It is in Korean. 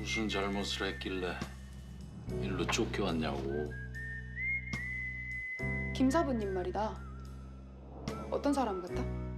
무슨 잘못을 했길래 일로 쫓겨왔냐고. 김 사부님 말이다. 어떤 사람 같아?